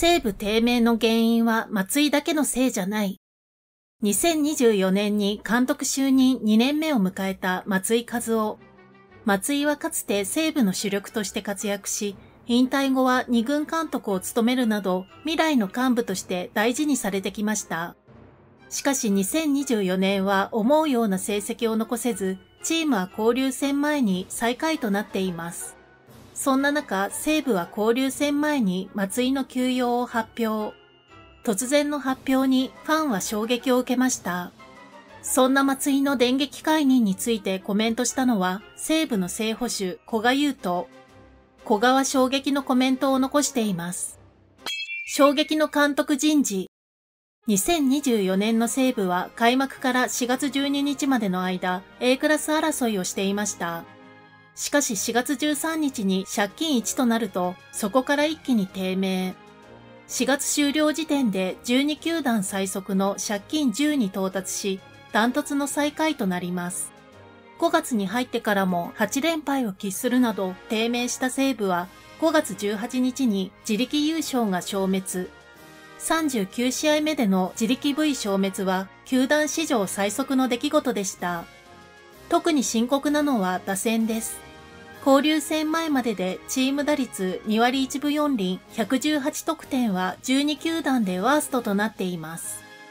西武低迷の原因は松井だけのせいじゃない。2024年に監督就任2年目を迎えた松井一夫。松井はかつて西武の主力として活躍し、引退後は2軍監督を務めるなど未来の幹部として大事にされてきました。しかし2024年は思うような成績を残せず、チームは交流戦前に最下位となっています。そんな中、西武は交流戦前に松井の休養を発表。突然の発表にファンは衝撃を受けました。そんな松井の電撃解任についてコメントしたのは西武の正捕手古賀悠斗。古賀は衝撃のコメントを残しています。衝撃の監督人事。2024年の西武は開幕から4月12日までの間 A クラス争いをしていました。しかし4月13日に借金1となるとそこから一気に低迷。4月終了時点で12球団最速の借金10に到達し、ダントツの最下位となります。5月に入ってからも8連敗を喫するなど低迷した西武は5月18日に自力優勝が消滅。39試合目での自力 V 消滅は球団史上最速の出来事でした。特に深刻なのは打線です。交流戦前まででチーム打率2割1分4厘118得点は12球団でワーストとなっています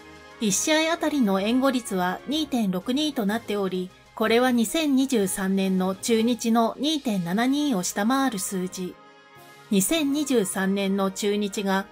。1試合あたりの援護率は 2.62 となっており、これは2023年の中日の 2.72 を下回る数字。2023年の中日が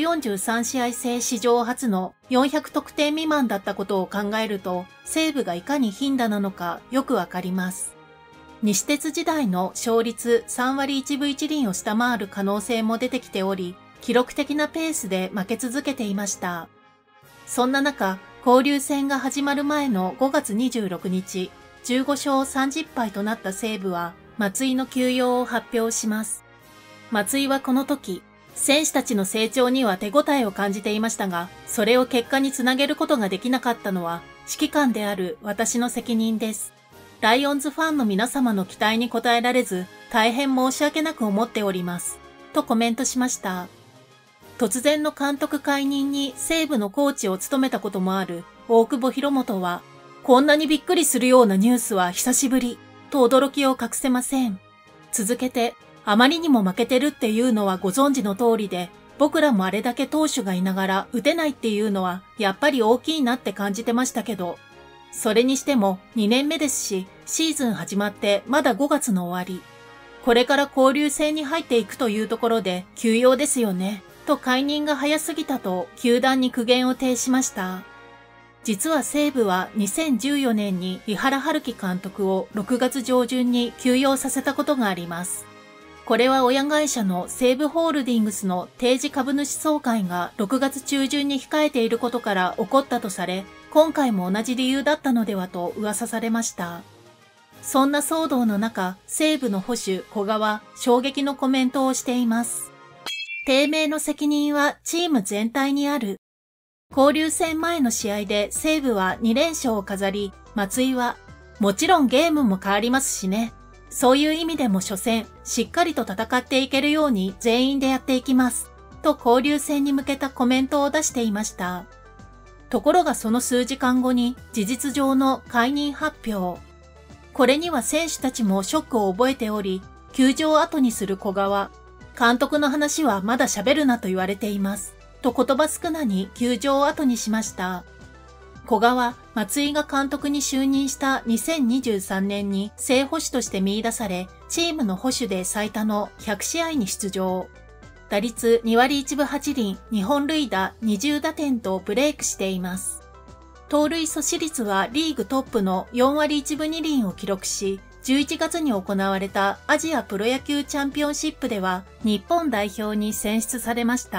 143試合制史上初の400得点未満だったことを考えると、西武がいかに貧打なのかよくわかります。西鉄時代の勝率3割1分1厘を下回る可能性も出てきており、記録的なペースで負け続けていました。そんな中、交流戦が始まる前の5月26日、15勝30敗となった西武は、松井の休養を発表します。松井はこの時、選手たちの成長には手応えを感じていましたが、それを結果につなげることができなかったのは、指揮官である私の責任です。ライオンズファンの皆様の期待に応えられず、大変申し訳なく思っております。とコメントしました。突然の監督解任に西武のコーチを務めたこともある大久保博元は、こんなにびっくりするようなニュースは久しぶり、と驚きを隠せません。続けて、あまりにも負けてるっていうのはご存知の通りで、僕らもあれだけ投手がいながら打てないっていうのはやっぱり大きいなって感じてましたけど、それにしても2年目ですし、シーズン始まってまだ5月の終わり。これから交流戦に入っていくというところで休養ですよね。と解任が早すぎたと球団に苦言を呈しました。実は西武は2014年に井原春樹監督を6月上旬に休養させたことがあります。これは親会社の西武ホールディングスの定時株主総会が6月中旬に控えていることから起こったとされ、今回も同じ理由だったのではと噂されました。そんな騒動の中、西武の捕手古賀は衝撃のコメントをしています。低迷の責任はチーム全体にある。交流戦前の試合で西武は2連勝を飾り、松井は、もちろんゲームも変わりますしね。そういう意味でも初戦、しっかりと戦っていけるように全員でやっていきます。と交流戦に向けたコメントを出していました。ところがその数時間後に事実上の解任発表。これには選手たちもショックを覚えており、球場を後にする古賀は、監督の話はまだ喋るなと言われています。と言葉少なに球場を後にしました。古賀は松井が監督に就任した2023年に正捕手として見出され、チームの捕手で最多の100試合に出場。打率2割1分8厘、2本塁打20打点とブレイクしています。盗塁阻止率はリーグトップの4割1分2厘を記録し、11月に行われたアジアプロ野球チャンピオンシップでは日本代表に選出されました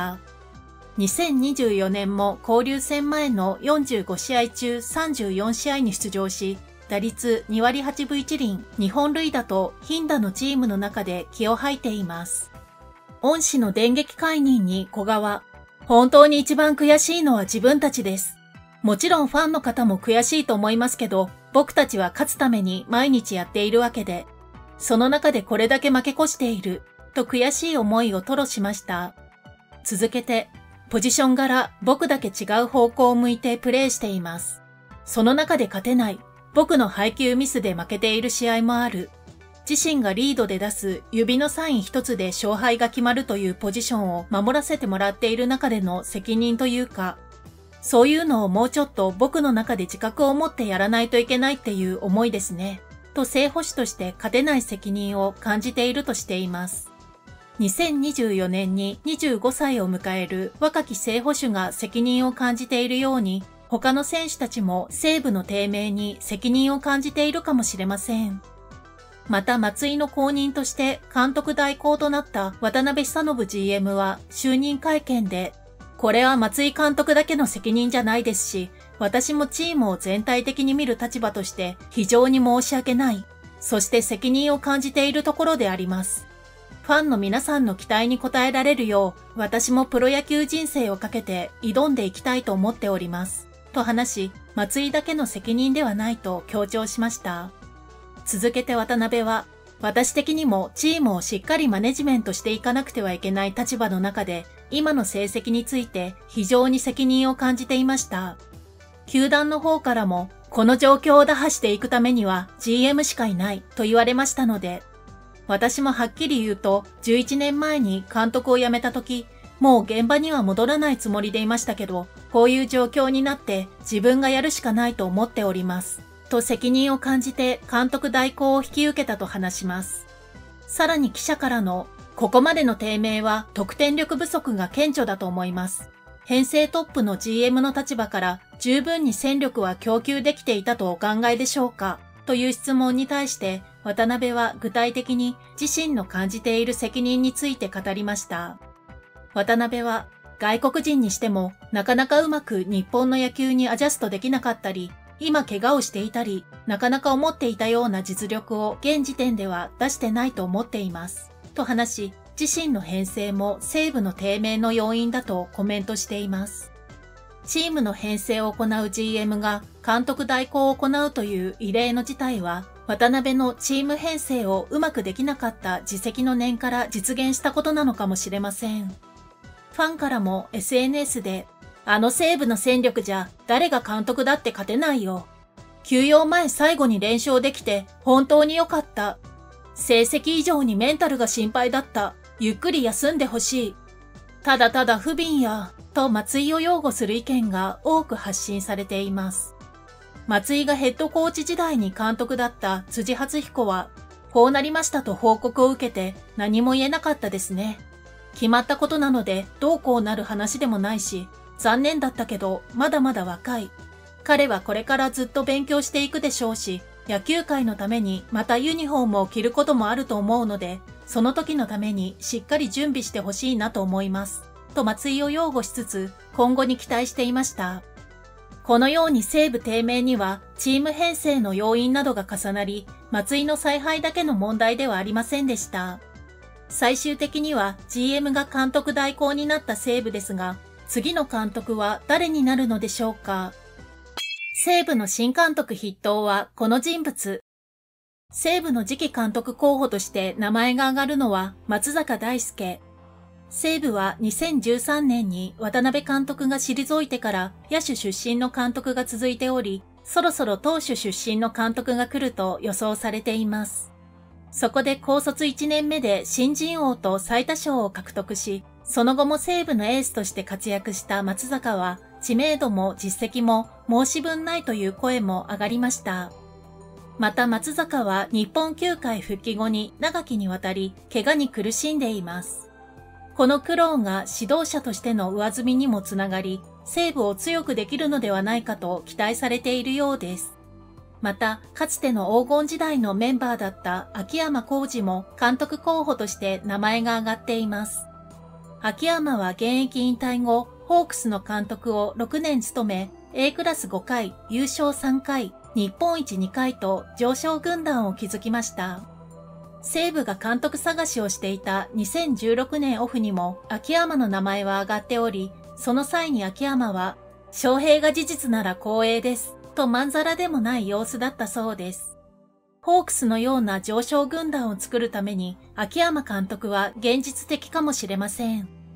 。2024年も交流戦前の45試合中34試合に出場し、打率2割8分1厘、2本塁打と貧打のチームの中で気を吐いています。恩師の電撃解任に古賀は、本当に一番悔しいのは自分たちです。もちろんファンの方も悔しいと思いますけど、僕たちは勝つために毎日やっているわけで、その中でこれだけ負け越している、と悔しい思いを吐露しました。 続けて、ポジション柄僕だけ違う方向を向いてプレーしています。その中で勝てない。僕の配球ミスで負けている試合もある。自身がリードで出す指のサイン一つで勝敗が決まるというポジションを守らせてもらっている中での責任というか、そういうのをもうちょっと僕の中で自覚を持ってやらないといけないっていう思いですね。と正捕手として勝てない責任を感じているとしています。2024年に25歳を迎える若き正捕手が責任を感じているように、他の選手たちも西武の低迷に責任を感じているかもしれません。また松井の後任として監督代行となった渡辺久信 GM は就任会見で、これは松井監督だけの責任じゃないですし、私もチームを全体的に見る立場として非常に申し訳ない。そして責任を感じているところであります。ファンの皆さんの期待に応えられるよう、私もプロ野球人生をかけて挑んでいきたいと思っております。と話し、松井だけの責任ではないと強調しました。続けて渡辺は、私的にもチームをしっかりマネジメントしていかなくてはいけない立場の中で、今の成績について非常に責任を感じていました。球団の方からも、この状況を打破していくためには GM しかいないと言われましたので、私もはっきり言うと、11年前に監督を辞めた時、もう現場には戻らないつもりでいましたけど、こういう状況になって自分がやるしかないと思っております。と責任を感じて監督代行を引き受けたと話します。さらに記者からの、ここまでの低迷は得点力不足が顕著だと思います。編成トップの GM の立場から十分に戦力は供給できていたとお考えでしょうかという質問に対して渡辺は具体的に自身の感じている責任について語りました。渡辺は外国人にしてもなかなかうまく日本の野球にアジャストできなかったり、今怪我をしていたり、なかなか思っていたような実力を現時点では出してないと思っています。と話し、自身の編成も西武の低迷の要因だとコメントしています。チームの編成を行う GM が監督代行を行うという異例の事態は、渡辺のチーム編成をうまくできなかった自責の念から実現したことなのかもしれません。ファンからも SNS で、あの西武の戦力じゃ誰が監督だって勝てないよ。休養前最後に連勝できて本当に良かった。成績以上にメンタルが心配だった。ゆっくり休んでほしい。ただただ不憫や、と松井を擁護する意見が多く発信されています。松井がヘッドコーチ時代に監督だった辻発彦は、こうなりましたと報告を受けて何も言えなかったですね。決まったことなのでどうこうなる話でもないし、残念だったけどまだまだ若い。彼はこれからずっと勉強していくでしょうし、野球界のためにまたユニフォームを着ることもあると思うので、その時のためにしっかり準備してほしいなと思います。と松井を擁護しつつ、今後に期待していました。このように西武低迷にはチーム編成の要因などが重なり、松井の采配だけの問題ではありませんでした。最終的には GM が監督代行になった西武ですが、次の監督は誰になるのでしょうか。西武の新監督筆頭はこの人物。西武の次期監督候補として名前が挙がるのは松坂大輔。西武は2013年に渡辺監督が退いてから野手出身の監督が続いており、そろそろ投手出身の監督が来ると予想されています。そこで高卒1年目で新人王と最多勝を獲得し、その後も西武のエースとして活躍した松坂は知名度も実績も申し分ないという声も上がりました。また松坂は日本球界復帰後に長きにわたり怪我に苦しんでいます。この苦労が指導者としての上積みにもつながり、西武を強くできるのではないかと期待されているようです。また、かつての黄金時代のメンバーだった秋山浩二も監督候補として名前が挙がっています。秋山は現役引退後、ホークスの監督を6年務め、A クラス5回、優勝3回、日本一2回と常勝軍団を築きました。西武が監督探しをしていた2016年オフにも秋山の名前は挙がっており、その際に秋山は、翔平が事実なら光栄です、とまんざらでもない様子だったそうです。ホークスのような常勝軍団を作るために、秋山監督は現実的かもしれません。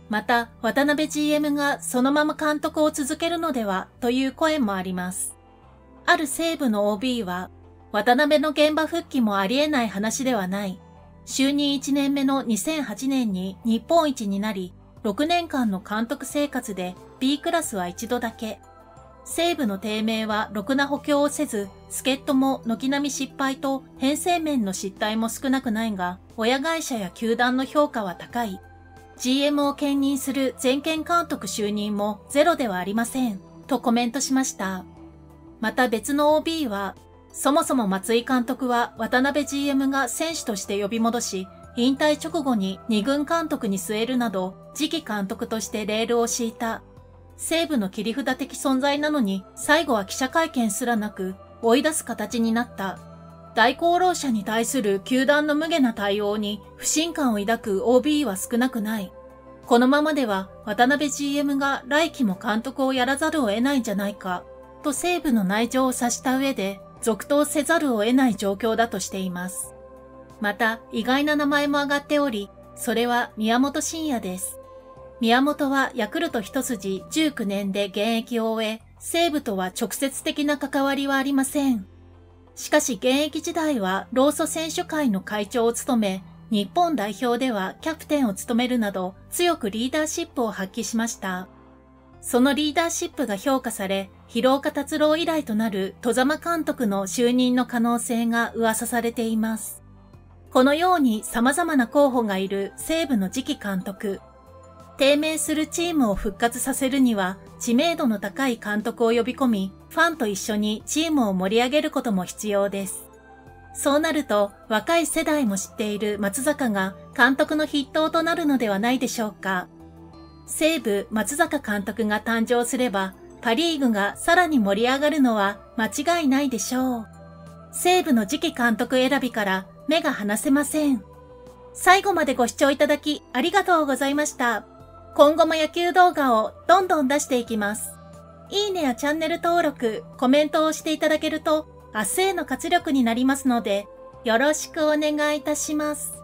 また、渡辺 GM がそのまま監督を続けるのではという声もあります。ある西武の OB は、渡辺の現場復帰もありえない話ではない。就任1年目の2008年に日本一になり、6年間の監督生活で B クラスは一度だけ。西武の低迷はろくな補強をせず、助っ人も軒並み失敗と編成面の失態も少なくないが、親会社や球団の評価は高い。GM を兼任する全権監督就任もゼロではありません、とコメントしました。また別の OB は、そもそも松井監督は渡辺 GM が選手として呼び戻し、引退直後に2軍監督に据えるなど、次期監督としてレールを敷いた。西武の切り札的存在なのに、最後は記者会見すらなく、追い出す形になった。大功労者に対する球団の無下な対応に不信感を抱く OB は少なくない。このままでは渡辺 GM が来季も監督をやらざるを得ないんじゃないか、と西武の内情を察した上で、続投せざるを得ない状況だとしています。また、意外な名前も挙がっており、それは宮本慎也です。宮本はヤクルト一筋19年で現役を終え、西武とは直接的な関わりはありません。しかし現役時代は労組選手会の会長を務め、日本代表ではキャプテンを務めるなど強くリーダーシップを発揮しました。そのリーダーシップが評価され、廣岡達郎以来となる戸様監督の就任の可能性が噂されています。このように様々な候補がいる西武の次期監督。低迷するチームを復活させるには知名度の高い監督を呼び込み、ファンと一緒にチームを盛り上げることも必要です。そうなると若い世代も知っている松坂が監督の筆頭となるのではないでしょうか。西武松坂監督が誕生すればパリーグがさらに盛り上がるのは間違いないでしょう。西武の次期監督選びから目が離せません。最後までご視聴いただきありがとうございました。今後も野球動画をどんどん出していきます。いいねやチャンネル登録、コメントをしていただけると明日への活力になりますので、よろしくお願いいたします。